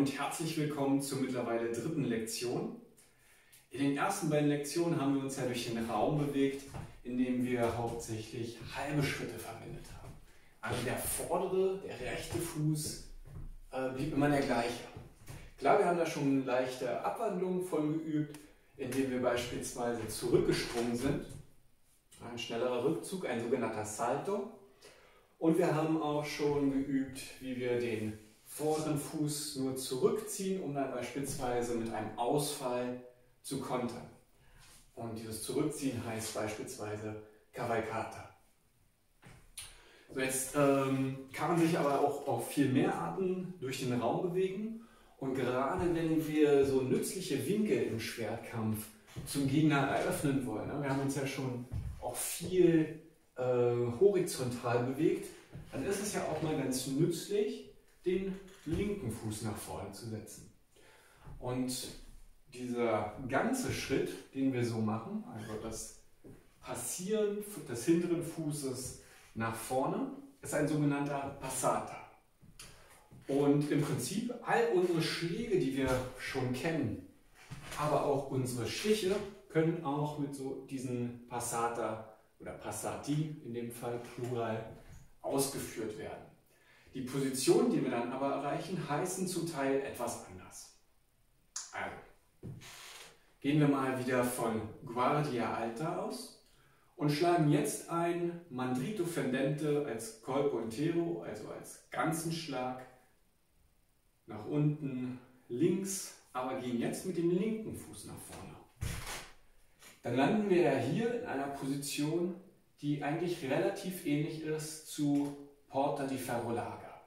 und herzlich willkommen zur mittlerweile dritten Lektion. In den ersten beiden Lektionen haben wir uns ja durch den Raum bewegt, in dem wir hauptsächlich halbe Schritte verwendet haben. Also der vordere, der rechte Fuß blieb immer der gleiche. Klar, wir haben da schon leichte Abwandlungen von geübt, indem wir beispielsweise zurückgesprungen sind. Ein schnellerer Rückzug, ein sogenannter Salto. Und wir haben auch schon geübt, wie wir den vorderen Fuß nur zurückziehen, um dann beispielsweise mit einem Ausfall zu kontern. Und dieses Zurückziehen heißt beispielsweise Cavalcata. So, jetzt kann man sich aber auch auf viel mehr Arten durch den Raum bewegen. Und gerade wenn wir so nützliche Winkel im Schwertkampf zum Gegner eröffnen wollen, wir haben uns ja schon auch viel horizontal bewegt, dann ist es ja auch mal ganz nützlich, den linken Fuß nach vorne zu setzen. Und dieser ganze Schritt, den wir so machen, also das Passieren des hinteren Fußes nach vorne, ist ein sogenannter Passata. Und im Prinzip all unsere Schläge, die wir schon kennen, aber auch unsere Stiche, können auch mit so diesen Passata oder Passati, in dem Fall Plural, ausgeführt werden. Die Positionen, die wir dann aber erreichen, heißen zum Teil etwas anders. Also, gehen wir mal wieder von Guardia Alta aus und schlagen jetzt ein Mandrito Fendente als Colpo Intero, also als ganzen Schlag, nach unten links, aber gehen jetzt mit dem linken Fuß nach vorne. Dann landen wir ja hier in einer Position, die eigentlich relativ ähnlich ist zu Porta di Ferro Larga.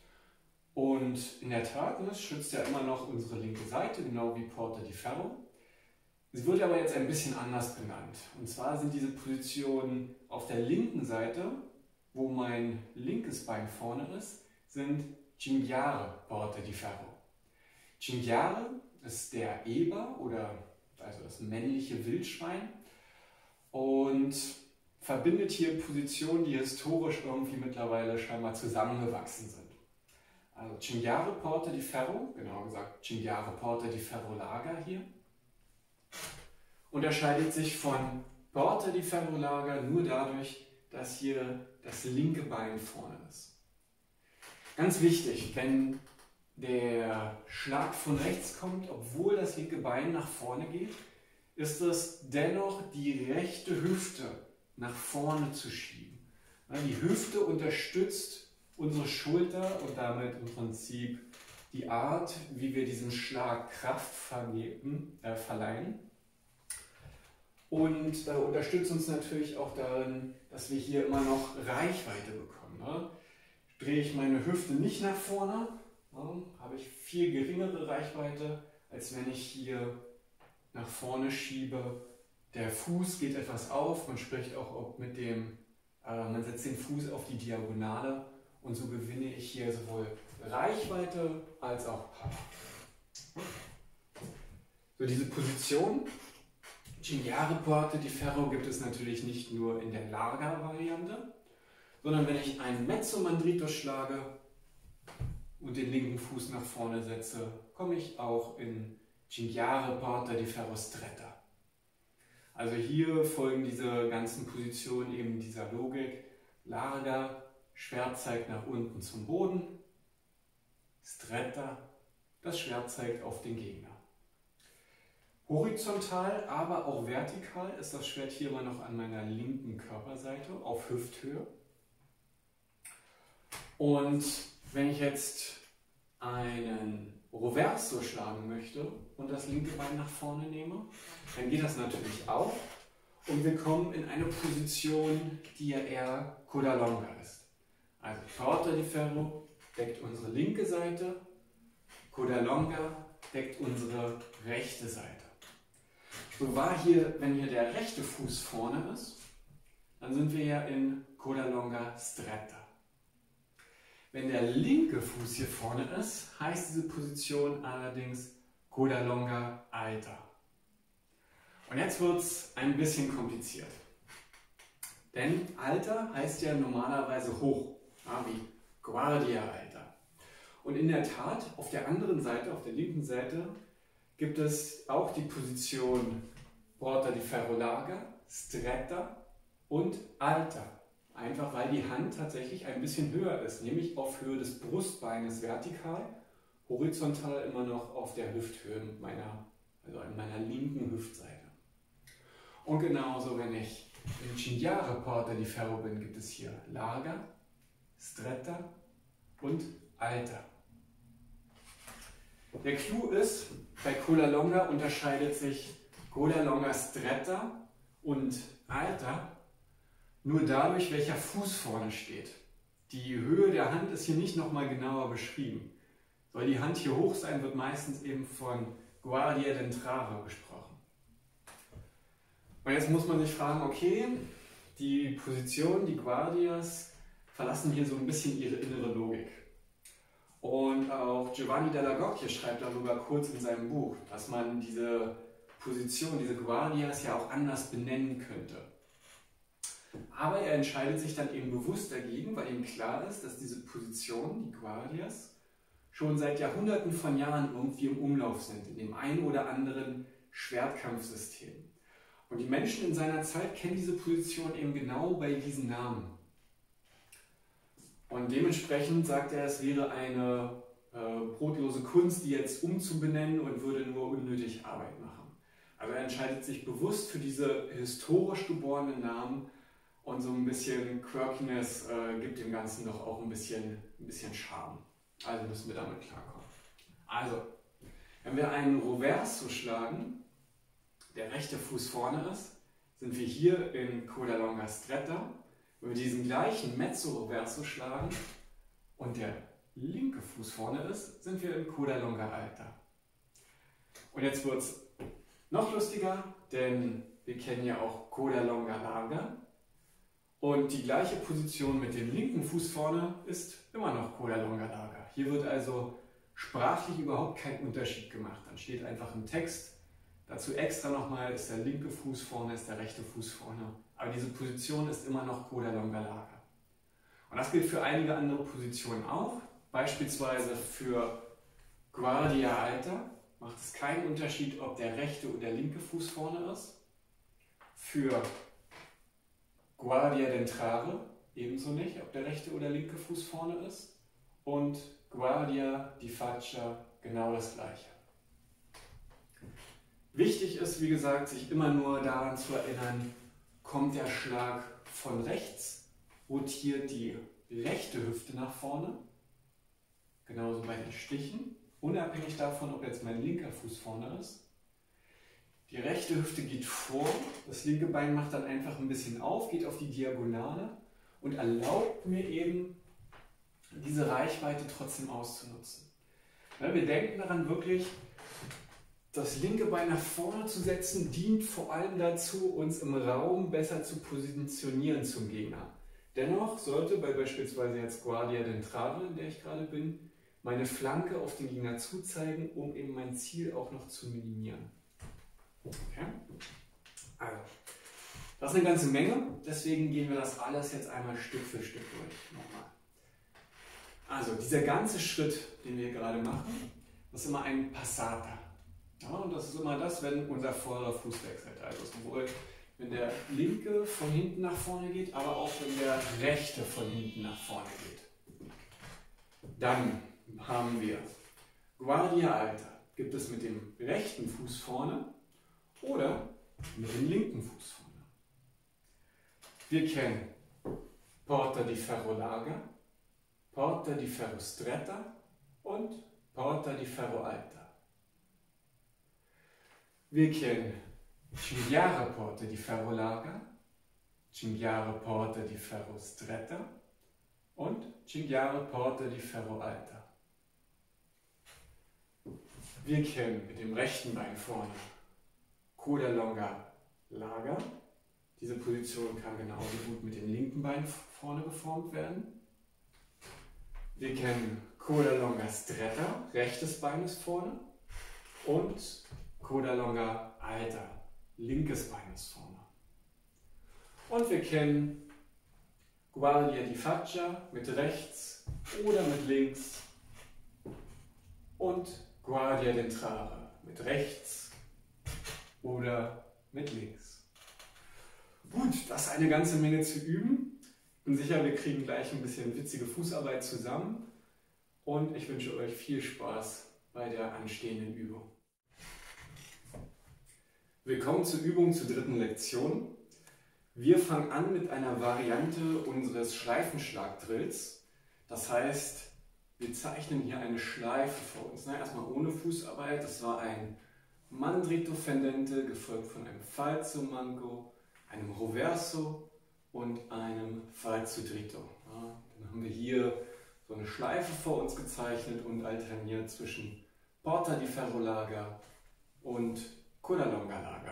Und in der Tat, es schützt ja immer noch unsere linke Seite, genau wie Porta di Ferro. Sie wird aber jetzt ein bisschen anders benannt. Und zwar sind diese Positionen auf der linken Seite, wo mein linkes Bein vorne ist, sind Cinghiare Porta di Ferro. Cinghiare ist der Eber oder also das männliche Wildschwein und verbindet hier Positionen, die historisch irgendwie mittlerweile scheinbar zusammengewachsen sind. Also Cinghiare Porta di Ferro, genauer gesagt Cinghiare Porta di Ferro Larga hier, unterscheidet sich von Porta di Ferro Larga nur dadurch, dass hier das linke Bein vorne ist. Ganz wichtig, wenn der Schlag von rechts kommt, obwohl das linke Bein nach vorne geht, ist es dennoch die rechte Hüfte nach vorne zu schieben. Die Hüfte unterstützt unsere Schulter und damit im Prinzip die Art, wie wir diesem Schlag Kraft verleihen. Und unterstützt uns natürlich auch darin, dass wir hier immer noch Reichweite bekommen. Drehe ich meine Hüfte nicht nach vorne, habe ich viel geringere Reichweite, als wenn ich hier nach vorne schiebe. Der Fuß geht etwas auf, man spricht auch mit dem, man setzt den Fuß auf die Diagonale und so gewinne ich hier sowohl Reichweite als auch Power. So, diese Position, Cinghiare Porta di Ferro, gibt es natürlich nicht nur in der Larga-Variante, sondern wenn ich einen Mezzo Mandrito schlage und den linken Fuß nach vorne setze, komme ich auch in Cinghiare Porta di Ferro Stretta. Also hier folgen diese ganzen Positionen eben dieser Logik. Larga, Schwert zeigt nach unten zum Boden. Stretta, das Schwert zeigt auf den Gegner. Horizontal, aber auch vertikal ist das Schwert hier immer noch an meiner linken Körperseite auf Hüfthöhe. Und wenn ich jetzt einen Roverso schlagen möchte und das linke Bein nach vorne nehme, dann geht das natürlich auch. Und wir kommen in eine Position, die ja eher Coda Longa ist. Also Porta di Ferro deckt unsere linke Seite, Coda Longa deckt unsere rechte Seite. So war hier, wenn hier der rechte Fuß vorne ist, dann sind wir ja in Coda Longa Stretta. Wenn der linke Fuß hier vorne ist, heißt diese Position allerdings Coda Longa Alta. Und jetzt wird es ein bisschen kompliziert. Denn Alta heißt ja normalerweise hoch, wie Guardia Alta. Und in der Tat, auf der anderen Seite, auf der linken Seite, gibt es auch die Position Porta di Ferro larga, stretta und alta. Einfach weil die Hand tatsächlich ein bisschen höher ist, nämlich auf Höhe des Brustbeines vertikal, horizontal immer noch auf der Hüfthöhe also an meiner linken Hüftseite. Und genauso, wenn ich im Cinghiale Porta di Ferro bin, gibt es hier larga, stretta und alta. Der Clou ist, bei Coda Longa unterscheidet sich Coda Longa stretta und alta nur dadurch, welcher Fuß vorne steht. Die Höhe der Hand ist hier nicht nochmal genauer beschrieben. Soll die Hand hier hoch sein, wird meistens eben von Guardia d'entrare gesprochen. Und jetzt muss man sich fragen, okay, die Positionen, die Guardias verlassen hier so ein bisschen ihre innere Logik. Und auch Giovanni della Gocchia schreibt darüber kurz in seinem Buch, dass man diese Position, diese Guardias ja auch anders benennen könnte. Aber er entscheidet sich dann eben bewusst dagegen, weil ihm klar ist, dass diese Positionen, die Guardias, schon seit Jahrhunderten von Jahren irgendwie im Umlauf sind, in dem einen oder anderen Schwertkampfsystem. Und die Menschen in seiner Zeit kennen diese Position eben genau bei diesen Namen. Und dementsprechend sagt er, es wäre eine brotlose Kunst, die jetzt umzubenennen und würde nur unnötig Arbeit machen. Also er entscheidet sich bewusst für diese historisch geborenen Namen und so ein bisschen Quirkiness gibt dem Ganzen doch auch ein bisschen Charme. Also müssen wir damit klarkommen. Also, wenn wir einen Roverso schlagen, der rechte Fuß vorne ist, sind wir hier in Coda Longa stretta. Wenn wir diesen gleichen Mezzo Roverso schlagen und der linke Fuß vorne ist, sind wir in Coda Longa alta. Und jetzt wird es noch lustiger, denn wir kennen ja auch Coda Longa larga. Und die gleiche Position mit dem linken Fuß vorne ist immer noch Coda Longa larga. Hier wird also sprachlich überhaupt kein Unterschied gemacht. Dann steht einfach im Text, dazu extra nochmal, ist der linke Fuß vorne, ist der rechte Fuß vorne. Aber diese Position ist immer noch Coda Longa larga. Und das gilt für einige andere Positionen auch. Beispielsweise für Guardia alta macht es keinen Unterschied, ob der rechte oder der linke Fuß vorne ist. Für Guardia d'entrare ebenso nicht, ob der rechte oder linke Fuß vorne ist. Und Guardia di faccia genau das gleiche. Wichtig ist, wie gesagt, sich immer nur daran zu erinnern, kommt der Schlag von rechts, rotiert die rechte Hüfte nach vorne, genauso bei den Stichen, unabhängig davon, ob jetzt mein linker Fuß vorne ist. Die rechte Hüfte geht vor, das linke Bein macht dann einfach ein bisschen auf, geht auf die Diagonale und erlaubt mir eben, diese Reichweite trotzdem auszunutzen. Wir denken daran wirklich, das linke Bein nach vorne zu setzen, dient vor allem dazu, uns im Raum besser zu positionieren zum Gegner. Dennoch sollte bei beispielsweise jetzt Guardia d'entrare, in der ich gerade bin, meine Flanke auf den Gegner zuzeigen, um eben mein Ziel auch noch zu minimieren. Okay? Also, das ist eine ganze Menge, deswegen gehen wir das alles jetzt einmal Stück für Stück durch. Nochmal. Also, dieser ganze Schritt, den wir gerade machen, das ist immer ein Passata. Ja, und das ist immer das, wenn unser vorderer Fuß wechselt. Also sowohl wenn der linke von hinten nach vorne geht, aber auch wenn der rechte von hinten nach vorne geht. Dann haben wir Guardia alta. Gibt es mit dem rechten Fuß vorne oder mit dem linken Fuß vorne. Wir kennen Porta di Ferro larga, Porta di Ferro stretta und Porta di Ferro alta. Wir kennen Cinghiale Porta di Ferro larga, Cinghiale Porta di Ferro stretta und Cinghiale Porta di Ferro alta. Wir kennen mit dem rechten Bein vorne Coda Longa larga. Diese Position kann genauso gut mit dem linken Bein vorne geformt werden. Wir kennen Coda Longa stretta, rechtes Bein ist vorne. Und Coda Longa alta, linkes Bein ist vorne. Und wir kennen Guardia di faccia mit rechts oder mit links und Guardia d'entrare mit rechts oder mit links. Gut, das ist eine ganze Menge zu üben. Ich bin sicher, wir kriegen gleich ein bisschen witzige Fußarbeit zusammen und ich wünsche euch viel Spaß bei der anstehenden Übung. Willkommen zur Übung zur dritten Lektion. Wir fangen an mit einer Variante unseres Schleifenschlagdrills. Das heißt, wir zeichnen hier eine Schleife vor uns. Erstmal ohne Fußarbeit. Das war ein Mandrito fendente, gefolgt von einem Falso manco, einem Roverso und einem Falso dritto. Ja, dann haben wir hier so eine Schleife vor uns gezeichnet und alterniert zwischen Porta di Ferro Larga und Coda Longa Larga.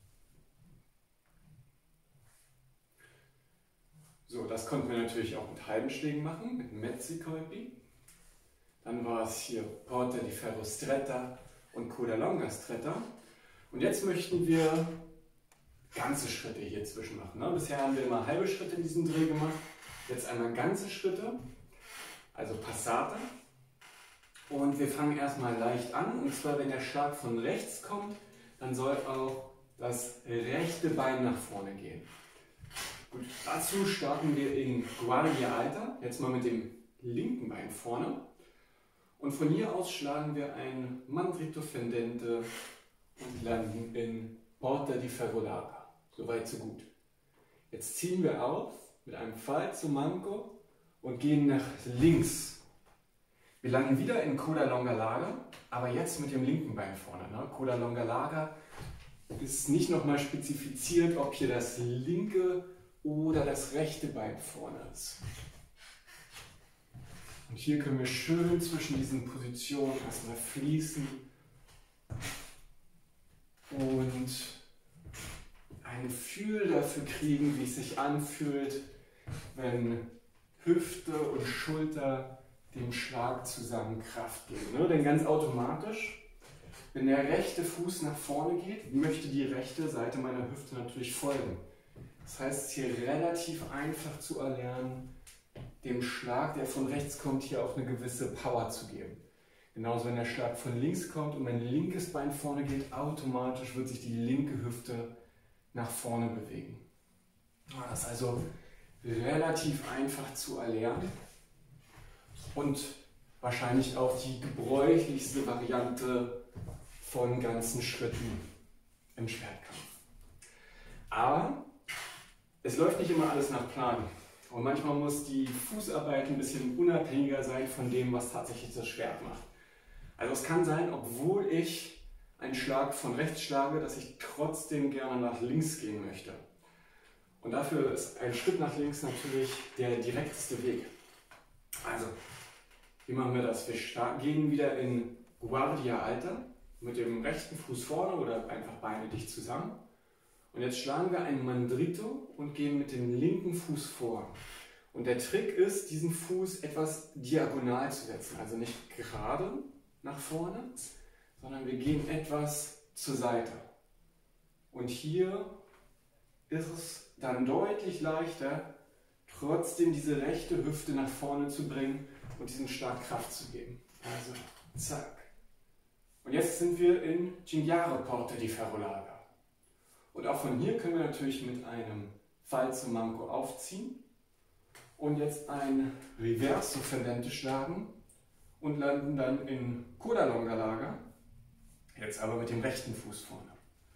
So, das konnten wir natürlich auch mit halben Schlägen machen, mit Mezzi Colpi. Dann war es hier Porta di Ferro Stretta und Coda Longa Stretta. Und jetzt möchten wir ganze Schritte hier zwischen machen. Bisher haben wir immer halbe Schritte in diesem Dreh gemacht. Jetzt einmal ganze Schritte, also Passate. Und wir fangen erstmal leicht an. Und zwar, wenn der Schlag von rechts kommt, dann soll auch das rechte Bein nach vorne gehen. Gut, dazu starten wir in Guardia Alta, jetzt mal mit dem linken Bein vorne. Und von hier aus schlagen wir ein Mandrito fendente und landen in Porta di Ferro Larga. Soweit, so gut. Jetzt ziehen wir auf mit einem Falso manco und gehen nach links. Wir landen wieder in Coda Longa Larga, aber jetzt mit dem linken Bein vorne. Coda Longa Larga ist nicht nochmal spezifiziert, ob hier das linke oder das rechte Bein vorne ist. Und hier können wir schön zwischen diesen Positionen erstmal fließen und ein Gefühl dafür kriegen, wie es sich anfühlt, wenn Hüfte und Schulter dem Schlag zusammen Kraft geben. Denn ganz automatisch, wenn der rechte Fuß nach vorne geht, möchte die rechte Seite meiner Hüfte natürlich folgen. Das heißt, es ist hier relativ einfach zu erlernen, dem Schlag, der von rechts kommt, hier auch eine gewisse Power zu geben. Genauso, wenn der Schlag von links kommt und mein linkes Bein vorne geht, automatisch wird sich die linke Hüfte nach vorne bewegen. Das ist also relativ einfach zu erlernen und wahrscheinlich auch die gebräuchlichste Variante von ganzen Schritten im Schwertkampf. Aber es läuft nicht immer alles nach Plan. Und manchmal muss die Fußarbeit ein bisschen unabhängiger sein von dem, was tatsächlich das Schwert macht. Also es kann sein, obwohl ich einen Schlag von rechts schlage, dass ich trotzdem gerne nach links gehen möchte. Und dafür ist ein Schritt nach links natürlich der direkteste Weg. Also, wie machen wir das? Wir gehen wieder in Guardia Alta mit dem rechten Fuß vorne oder einfach Beine dicht zusammen. Und jetzt schlagen wir einen Mandrito und gehen mit dem linken Fuß vor. Und der Trick ist, diesen Fuß etwas diagonal zu setzen. Also nicht gerade nach vorne, sondern wir gehen etwas zur Seite. Und hier ist es dann deutlich leichter, trotzdem diese rechte Hüfte nach vorne zu bringen und diesem Schlag Kraft zu geben. Also zack. Und jetzt sind wir in Cinghiara Porta di Ferro Larga. Und auch von hier können wir natürlich mit einem Falso manco aufziehen und jetzt ein Reverso fendente schlagen und landen dann in Coda Longa Larga, jetzt aber mit dem rechten Fuß vorne.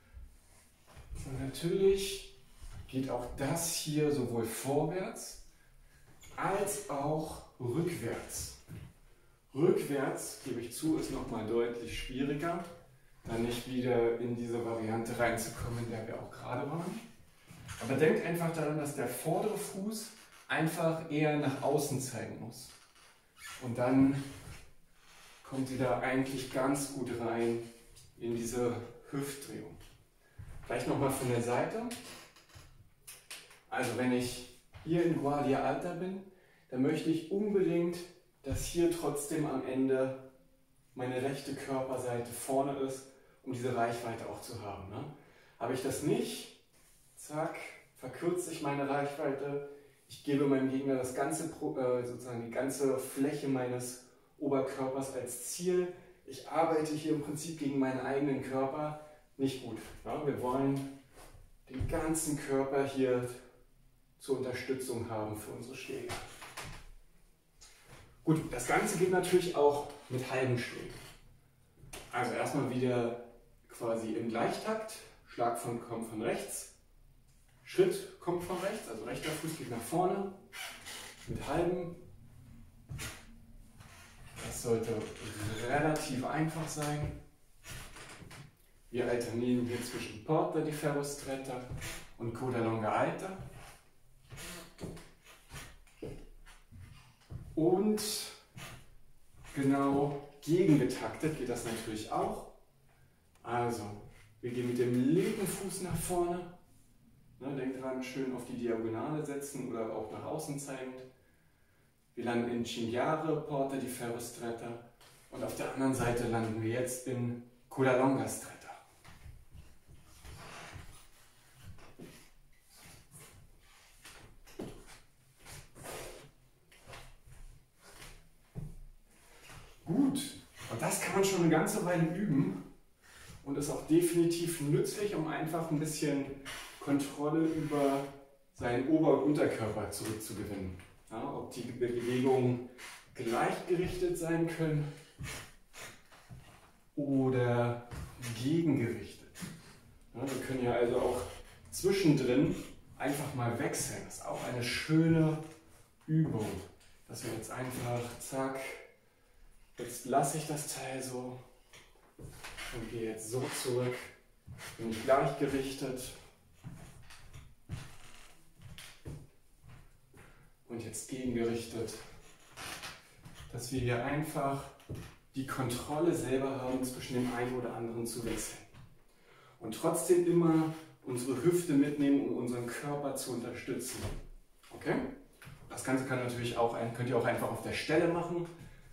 Und natürlich geht auch das hier sowohl vorwärts als auch rückwärts. Rückwärts, gebe ich zu, ist nochmal deutlich schwieriger, dann nicht wieder in diese Variante reinzukommen, in der wir auch gerade waren. Aber denkt einfach daran, dass der vordere Fuß einfach eher nach außen zeigen muss. Und dann kommt ihr da eigentlich ganz gut rein in diese Hüftdrehung. Vielleicht nochmal von der Seite. Also wenn ich hier in Guardia Alta bin, dann möchte ich unbedingt, dass hier trotzdem am Ende meine rechte Körperseite vorne ist, um diese Reichweite auch zu haben. Habe ich das nicht, zack, verkürze ich meine Reichweite. Ich gebe meinem Gegner das ganze, sozusagen die ganze Fläche meines Oberkörpers als Ziel. ich arbeite hier im Prinzip gegen meinen eigenen Körper, nicht gut. Ja, wir wollen den ganzen Körper hier zur Unterstützung haben für unsere Schläge. Gut, das Ganze geht natürlich auch mit halben Schlägen. Also erstmal wieder quasi im Gleichtakt. Schlag kommt von rechts, Schritt kommt von rechts, also rechter Fuß geht nach vorne mit halben. Das sollte relativ einfach sein. Wir alternieren hier zwischen Porta di ferro stretta und Coda longa alta. Und genau gegengetaktet geht das natürlich auch. Also, wir gehen mit dem linken Fuß nach vorne. Denkt dran, schön auf die Diagonale setzen oder auch nach außen zeigend. Wir landen in Cinghiare, Porta di ferro stretta. Und auf der anderen Seite landen wir jetzt in Coda longa stretta. Gut, und das kann man schon eine ganze Weile üben und ist auch definitiv nützlich, um einfach ein bisschen Kontrolle über seinen Ober- und Unterkörper zurückzugewinnen. Ja, ob die Bewegungen gleichgerichtet sein können oder gegengerichtet. Ja, wir können ja also auch zwischendrin einfach mal wechseln. Das ist auch eine schöne Übung, dass wir jetzt einfach, zack, jetzt lasse ich das Teil so und gehe jetzt so zurück, bin ich gleichgerichtet. Und jetzt gegengerichtet, dass wir hier einfach die Kontrolle selber haben, zwischen dem einen oder anderen zu wechseln. Und trotzdem immer unsere Hüfte mitnehmen, um unseren Körper zu unterstützen. Okay? Das Ganze könnt ihr auch einfach auf der Stelle machen.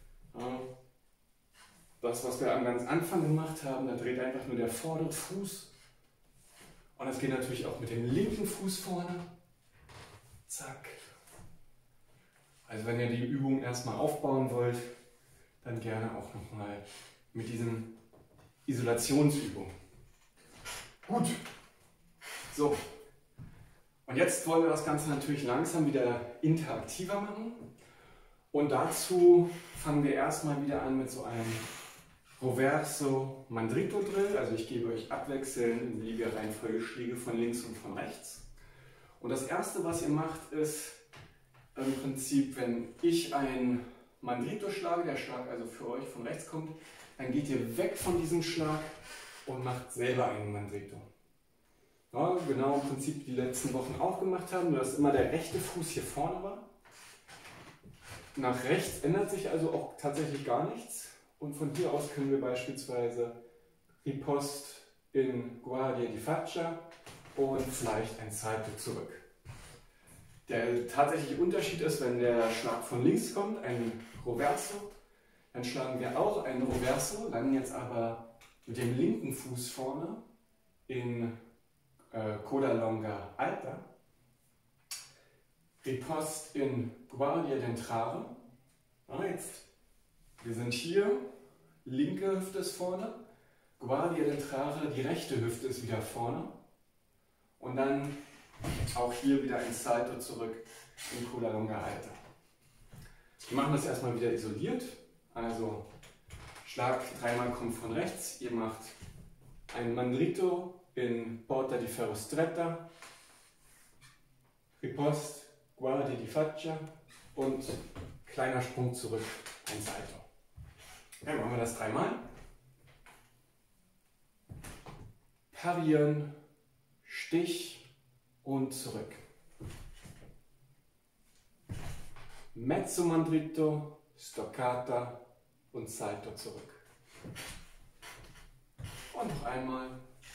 Das, was wir am ganz Anfang gemacht haben, da dreht einfach nur der vordere Fuß. Und das geht natürlich auch mit dem linken Fuß vorne. Zack. Also wenn ihr die Übung erstmal aufbauen wollt, dann gerne auch nochmal mit diesen Isolationsübungen. Gut. So. Und jetzt wollen wir das Ganze natürlich langsam wieder interaktiver machen. Und dazu fangen wir erstmal wieder an mit so einem Roverso Mandrito Drill. Also ich gebe euch abwechselnd in beliebige Reihenfolge Schläge von links und von rechts. Und das erste, was ihr macht, ist im Prinzip, wenn ich ein Mandrito schlage, der Schlag also für euch von rechts kommt, dann geht ihr weg von diesem Schlag und macht selber einen Mandrito. Ja, genau im Prinzip die letzten Wochen auch gemacht haben, nur dass immer der rechte Fuß hier vorne war. Nach rechts ändert sich also auch tatsächlich gar nichts. Und von hier aus können wir beispielsweise Riposte in Guardia di Faccia und vielleicht ein Salto zurück. Der tatsächliche Unterschied ist, wenn der Schlag von links kommt, ein Roverso, dann schlagen wir auch ein Roverso, landen jetzt aber mit dem linken Fuß vorne in Coda longa alta, Riposte in Guardia d'entrare. Wir sind hier, linke Hüfte ist vorne, Guardia d'entrare, die rechte Hüfte ist wieder vorne und dann auch hier wieder ein Salto zurück in Coda longa alta. Wir machen das erstmal wieder isoliert, also Schlag dreimal kommt von rechts, ihr macht ein Mandrito in Porta di ferro stretta, Riposte, Guardia di Faccia und kleiner Sprung zurück, ein Salto. Ja, machen wir das dreimal. Parieren, Stich und zurück. Mezzo Mandrito, Stoccata und Salto zurück. Und noch einmal.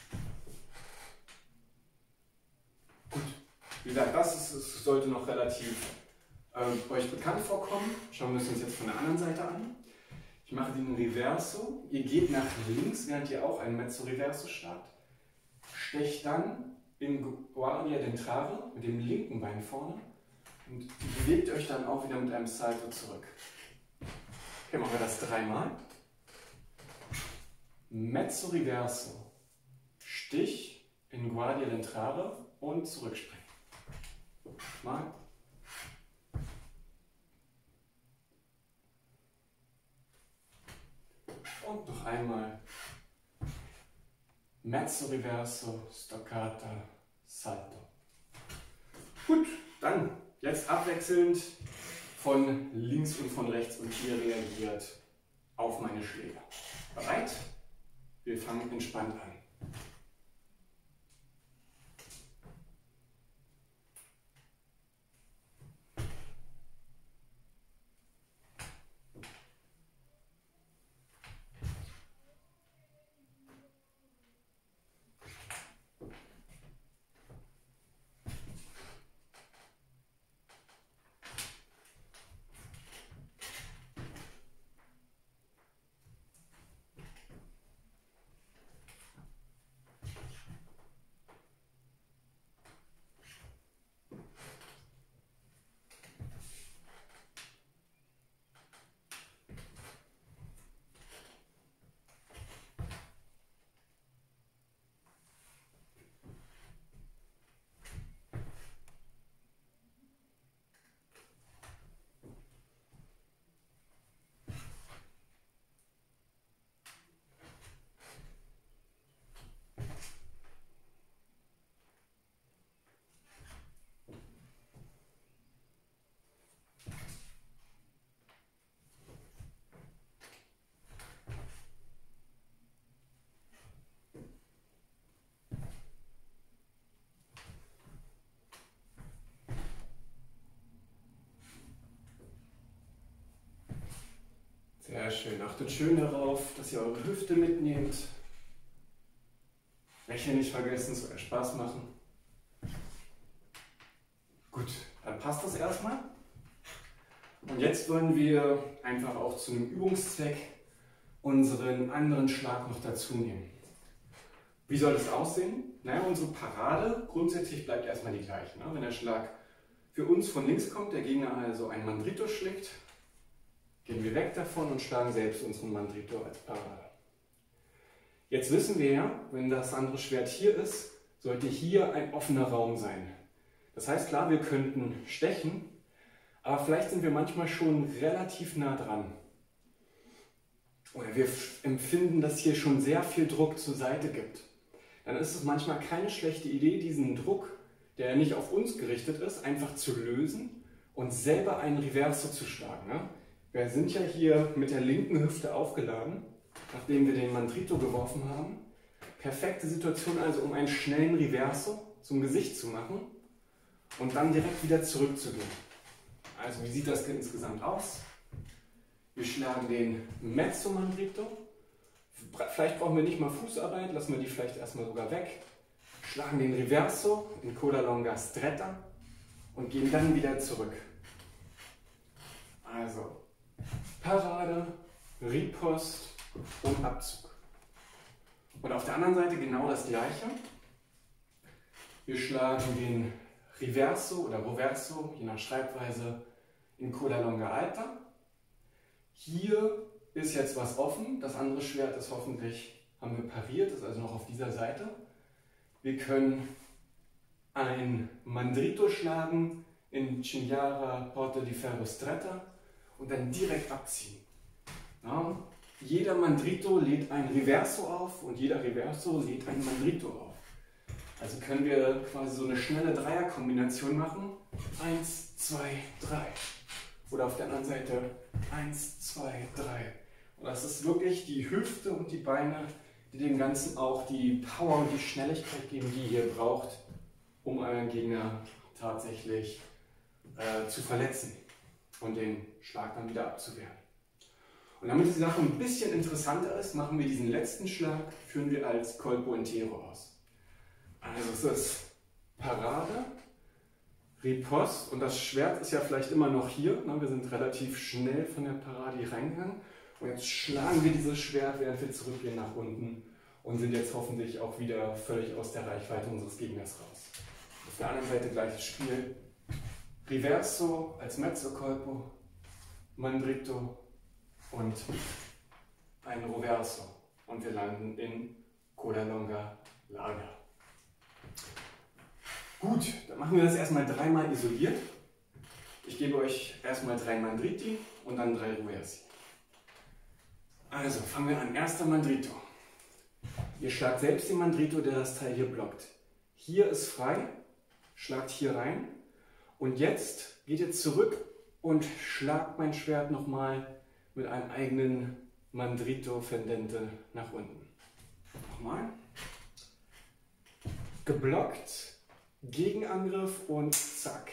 Gut, wie gesagt, das sollte noch relativ euch bekannt vorkommen. Schauen wir uns jetzt von der anderen Seite an. Ich mache den Reverso. Ihr geht nach links, während ihr auch einen Mezzo Reverso schlagt. Stecht dann in Guardia d'entrare mit dem linken Bein vorne und bewegt euch dann auch wieder mit einem Salto zurück. Okay, machen wir das dreimal. Mezzo Reverso, Stich in Guardia d'Entrare und zurückspringen. Mal. Und noch einmal. Mezzo Reverso, Stoccata, Salto. Gut, dann jetzt abwechselnd von links und von rechts und hier reagiert auf meine Schläge. Bereit? Wir fangen entspannt an. Sehr schön. Achtet schön darauf, dass ihr eure Hüfte mitnehmt. Lächeln nicht vergessen, soll Spaß machen. Gut, dann passt das erstmal. Und jetzt wollen wir einfach auch zu einem Übungszweck unseren anderen Schlag noch dazu nehmen. Wie soll das aussehen? Naja, unsere Parade grundsätzlich bleibt erstmal die gleiche. Ne? Wenn der Schlag für uns von links kommt, der Gegner also ein Mandrito schlägt, gehen wir weg davon und schlagen selbst unseren Mandrito als Parade. Jetzt wissen wir ja, wenn das andere Schwert hier ist, sollte hier ein offener Raum sein. Das heißt, klar, wir könnten stechen, aber vielleicht sind wir manchmal schon relativ nah dran. Oder wir empfinden, dass hier schon sehr viel Druck zur Seite gibt. Dann ist es manchmal keine schlechte Idee, diesen Druck, der nicht auf uns gerichtet ist, einfach zu lösen und selber einen Reverso zu schlagen. Ne? Wir sind ja hier mit der linken Hüfte aufgeladen, nachdem wir den Mandrito geworfen haben. Perfekte Situation also, um einen schnellen Reverso zum Gesicht zu machen und dann direkt wieder zurückzugehen. Also wie sieht das insgesamt aus? Wir schlagen den Mezzo Mandrito. Vielleicht brauchen wir nicht mal Fußarbeit, lassen wir die vielleicht erstmal sogar weg. Schlagen den Reverso in Coda Longa Stretta und gehen dann wieder zurück. Also Parade, Riposte und Abzug. Und auf der anderen Seite genau das gleiche. Wir schlagen den Reverso oder Roverso, je nach Schreibweise, in Coda Longa Alta. Hier ist jetzt was offen, das andere Schwert ist hoffentlich, haben wir pariert, ist also noch auf dieser Seite. Wir können ein Mandrito schlagen in Cinghiara Porta di Ferro Stretta und dann direkt abziehen. Ja, jeder Mandrito lädt ein Reverso auf und jeder Reverso lädt ein Mandrito auf. Also können wir quasi so eine schnelle Dreierkombination machen. 1, 2, 3. Oder auf der anderen Seite 1, 2, 3. Und das ist wirklich die Hüfte und die Beine, die dem Ganzen auch die Power und die Schnelligkeit geben, die ihr braucht, um euren Gegner tatsächlich zu verletzen und den Schlag dann wieder abzuwehren. Und damit die Sache ein bisschen interessanter ist, machen wir diesen letzten Schlag, führen wir als Colpo Intero aus. Also es ist Parade, Riposte und das Schwert ist ja vielleicht immer noch hier. Ne? Wir sind relativ schnell von der Parade hier reingegangen. Und jetzt schlagen wir dieses Schwert, während wir zurückgehen nach unten und sind jetzt hoffentlich auch wieder völlig aus der Reichweite unseres Gegners raus. Auf der anderen Seite gleiches Spiel. Reverso als Mezzo Colpo, Mandrito und ein Roverso. und wir landen in Kodalonga Laga. Gut, dann machen wir das erstmal dreimal isoliert. Ich gebe euch erstmal 3 Mandriti und dann 3 Reversi. Also fangen wir an. Erster Mandrito. Ihr schlagt selbst den Mandrito, der das Teil hier blockt. Hier ist frei, schlagt hier rein und jetzt geht ihr zurück und schlagt mein Schwert nochmal mit einem eigenen Mandrito Fendente nach unten. Nochmal. Geblockt, Gegenangriff und zack.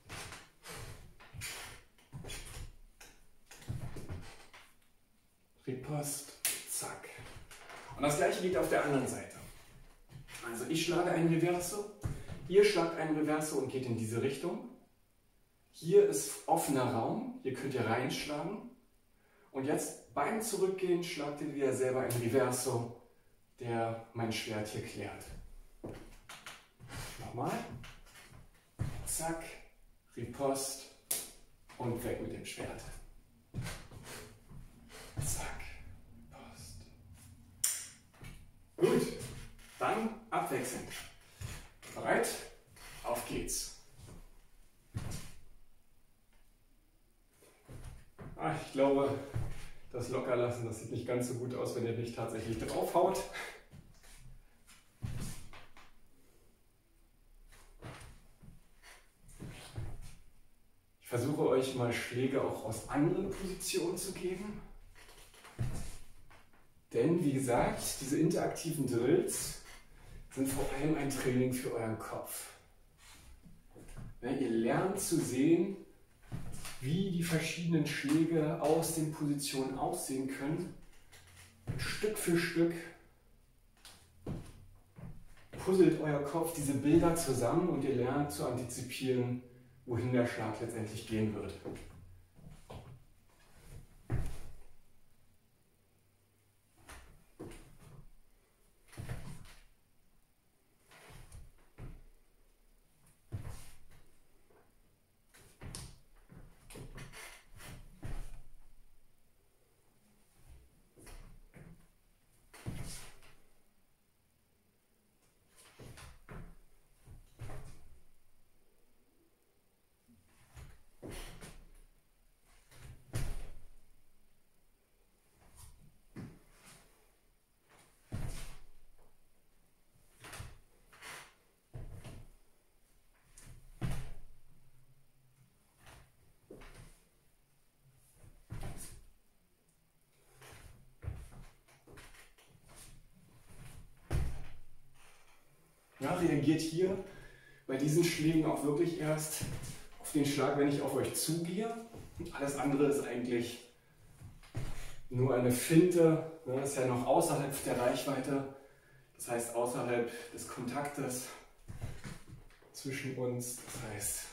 Riposte, zack. Und das gleiche geht auf der anderen Seite. Also ich schlage ein Reverso, ihr schlagt ein Reverso und geht in diese Richtung. Hier ist offener Raum, hier könnt ihr reinschlagen. Und jetzt beim Zurückgehen schlagt ihr wieder selber ein Reverso, der mein Schwert hier klärt. Nochmal. Zack, Riposte und weg mit dem Schwert. Zack, Post. Gut, dann abwechselnd. Bereit? Auf geht's. Ich glaube, das Lockerlassen, das sieht nicht ganz so gut aus, wenn ihr nicht tatsächlich draufhaut. Ich versuche euch mal Schläge auch aus anderen Positionen zu geben. Denn, wie gesagt, diese interaktiven Drills sind vor allem ein Training für euren Kopf. Ihr lernt zu sehen, wie die verschiedenen Schläge aus den Positionen aussehen können. Und Stück für Stück puzzelt euer Kopf diese Bilder zusammen und ihr lernt zu antizipieren, wohin der Schlag letztendlich gehen wird. Ja, reagiert hier bei diesen Schlägen auch wirklich erst auf den Schlag, wenn ich auf euch zugehe. Alles andere ist eigentlich nur eine Finte, das ist ja noch außerhalb der Reichweite, das heißt außerhalb des Kontaktes zwischen uns. Das heißt,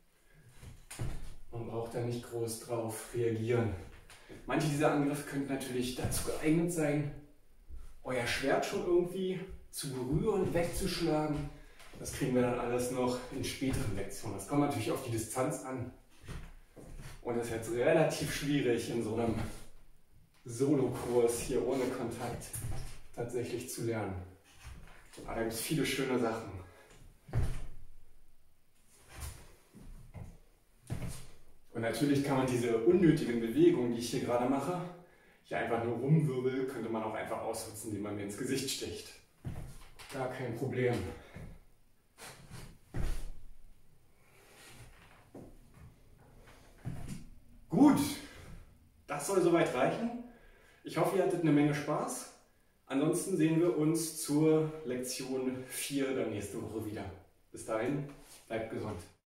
man braucht da nicht groß drauf reagieren. Manche dieser Angriffe könnten natürlich dazu geeignet sein, euer Schwert schon irgendwie zu berühren, wegzuschlagen. Das kriegen wir dann alles noch in späteren Lektionen. Das kommt natürlich auf die Distanz an. Und das ist jetzt relativ schwierig in so einem Solokurs hier ohne Kontakt tatsächlich zu lernen. Aber da gibt es viele schöne Sachen. Und natürlich kann man diese unnötigen Bewegungen, die ich hier gerade mache, hier einfach nur rumwirbel, könnte man auch einfach ausnutzen, indem man mir ins Gesicht sticht. Gar kein Problem. Gut, das soll soweit reichen. Ich hoffe, ihr hattet eine Menge Spaß. Ansonsten sehen wir uns zur Lektion 4 dann nächste Woche wieder. Bis dahin, bleibt gesund.